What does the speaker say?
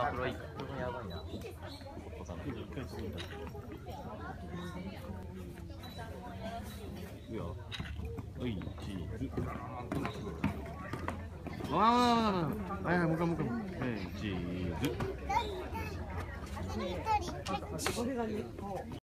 あ、これいいか。これやばいな。 いいよ。はい、チーズ。ああ、はい、もう一回もう一回。はい、チーズ。